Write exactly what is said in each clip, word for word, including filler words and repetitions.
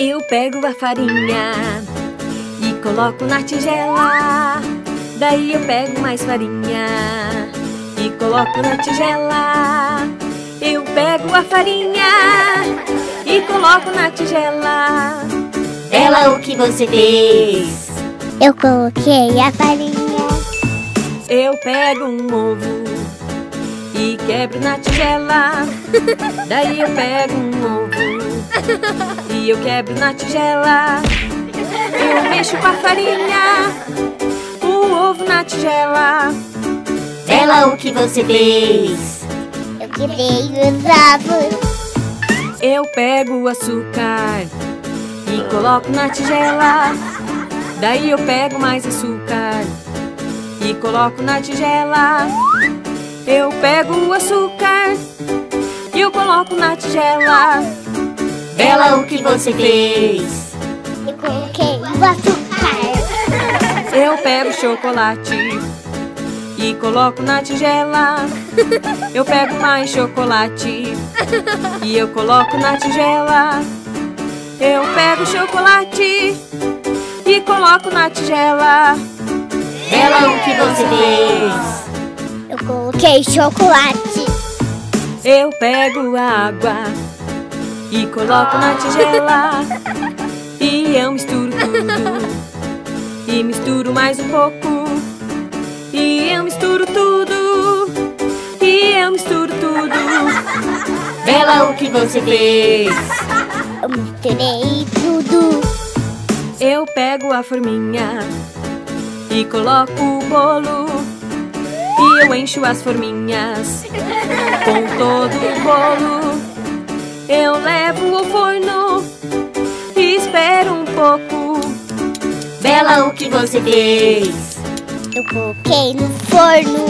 Eu pego a farinha e coloco na tigela. Daí eu pego mais farinha e coloco na tigela. Eu pego a farinha e coloco na tigela. Bela, o que você fez? Eu coloquei a farinha. Eu pego um ovo e quebro na tigela. Daí eu pego um ovo e eu quebro na tigela. Eu mexo com a farinha, o ovo na tigela. Bela, o que você fez? Eu quebrei os ovos. Eu pego o açúcar e coloco na tigela. Daí eu pego mais açúcar e coloco na tigela. Eu pego o açúcar e eu coloco na tigela. Bela, o que você fez? Eu coloquei o açúcar. Eu pego chocolate e coloco na tigela. Eu pego mais chocolate e eu coloco na tigela. Eu pego chocolate e coloco na tigela. Bela, o que você fez? Eu coloquei chocolate. Eu pego água e coloco na tigela. E eu misturo tudo e misturo mais um pouco. E eu misturo tudo e eu misturo tudo. Bela, o que você fez? Eu misturei tudo. Eu pego a forminha e coloco o bolo. E eu encho as forminhas com todo o bolo. Eu levo ao forno e espero um pouco. Bela, o que você fez? Eu coloquei no forno.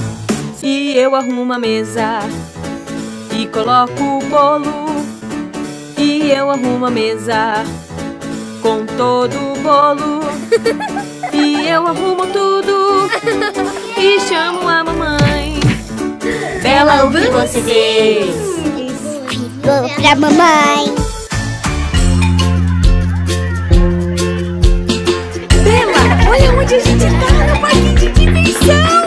E eu arrumo uma mesa e coloco o bolo. E eu arrumo a mesa com todo o bolo. E eu arrumo tudo e chamo a mamãe. Bela, o que você fez? Ficou pra mamãe. Bela, olha onde a gente tá, no parque de diversão.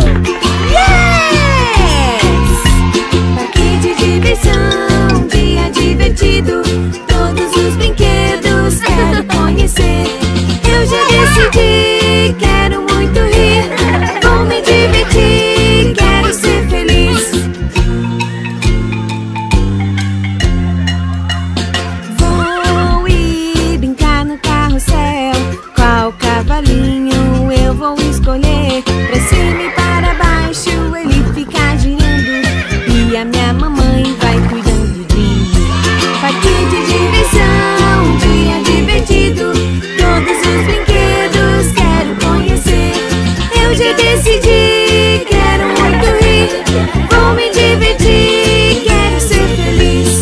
Yes! Parque de diversão, dia divertido. Todos os brinquedos quero conhecer. Eu já decidi, quero muito rir. Vou me divertir, quero ser feliz. Vou ir brincar no carrossel. Qual cavalinho eu vou escolher? Pra cima e para baixo ele fica girando. E a minha mamãe vai cuidando de mim. Parque de diversão, dia divertido. Todos os brinquedos quero conhecer. Eu já decidi, quero muito rir. Vou me divertir, quero ser feliz.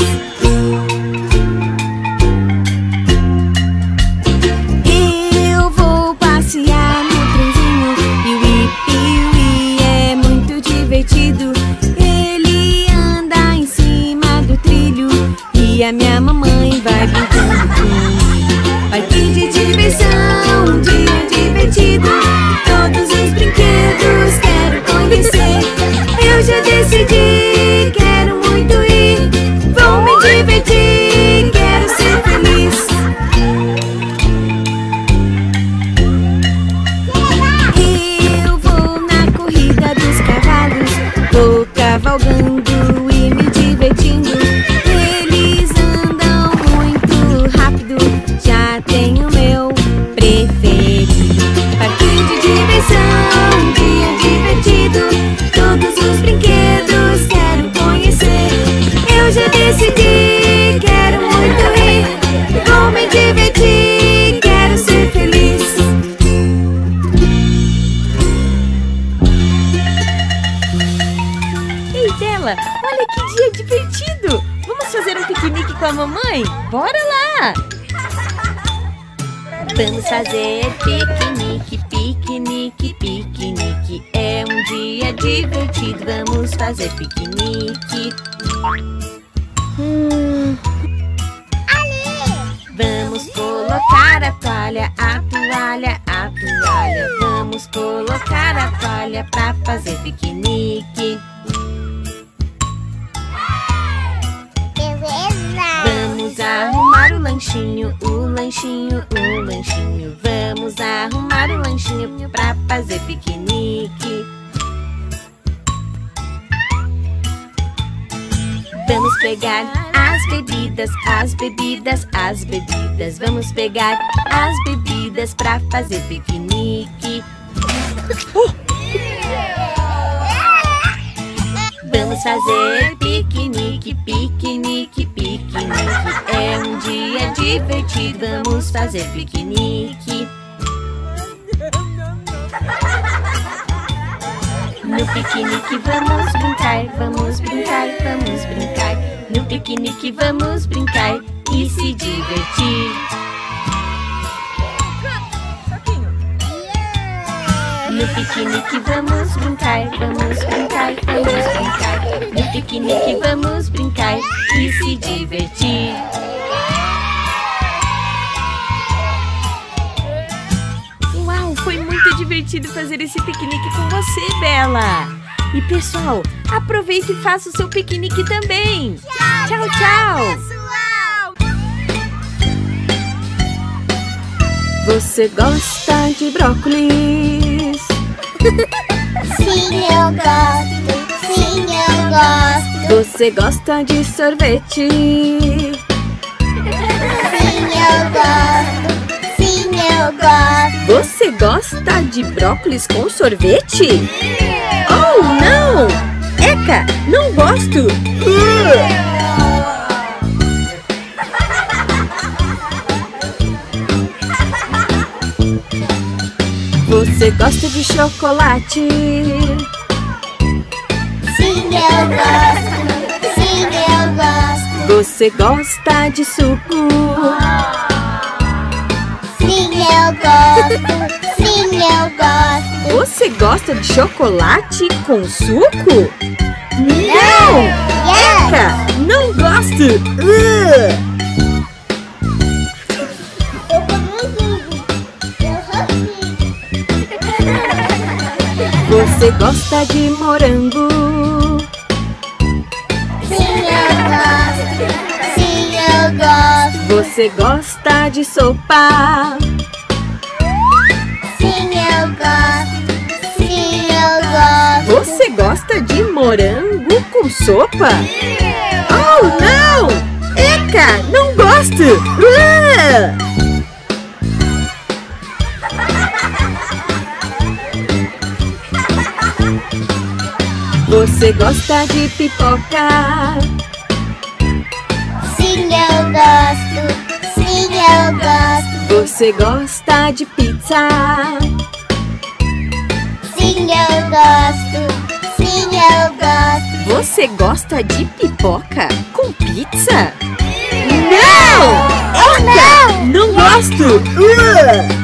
Eu vou passear no trenzinho. Piuí, piuí, é muito divertido. Ele anda em cima do trilho e a minha mamãe vai brincando comigo. Parque de diversão, um dia divertido. Todos os brinquedos quero conhecer. Eu já decidi, quero muito ir. Vou me divertir, quero ser feliz. Eu vou na corrida dos cavalos. Vou cavalgando e me divertindo. Eles andam muito rápido. Já tenho meu preferido. Parque de diversão, dia divertido. Todos os brinquedos quero conhecer. Eu já decidi, quero muito rir. Vou me divertir, quero ser feliz. Ei, Bela, olha que dia divertido! Vamos fazer um piquenique com a mamãe? Bora lá! Vamos fazer piquenique, piquenique, piquenique. É um dia divertido, vamos fazer piquenique. Hum. Vamos colocar a toalha, a toalha, a toalha. Vamos colocar a toalha pra fazer piquenique. Vamos arrumar o lanchinho, o lanchinho, o lanchinho. Vamos arrumar o lanchinho pra fazer piquenique. Vamos pegar as bebidas, as bebidas, as bebidas. Vamos pegar as bebidas pra fazer piquenique. Vamos fazer piquenique, piquenique, piquenique. É um dia divertido, vamos fazer piquenique. No piquenique vamos brincar, vamos brincar, vamos brincar. No piquenique vamos brincar e se divertir. No piquenique vamos brincar, vamos brincar, vamos brincar. No piquenique vamos brincar e se divertir. Uau, foi muito divertido fazer esse piquenique com você, Bela. E pessoal, aproveite e faça o seu piquenique também. Tchau, tchau, pessoal. Você gosta de brócolis? Sim, eu gosto. Sim, eu gosto. Você gosta de sorvete? Sim, eu gosto. Sim, eu gosto. Você gosta de brócolis com sorvete? Oh, não! Eca, não gosto! Uh! Você gosta de chocolate? Sim, eu gosto. Sim, eu gosto. Você gosta de suco? Sim, eu gosto. Sim, eu gosto. Você gosta de chocolate com suco? Não! Eca, não gosto! Uh! Você gosta de morango? Sim, eu gosto. Sim, eu gosto. Você gosta de sopa? Sim, eu gosto. Sim, eu gosto. Você gosta de morango com sopa? Oh, não! Eca, não gosto! Uh! Você gosta de pipoca? Sim, eu gosto. Sim, eu gosto. Você gosta de pizza? Sim, eu gosto. Sim, eu gosto. Você gosta de pipoca com pizza? Não! Eca, não gosto! Uh!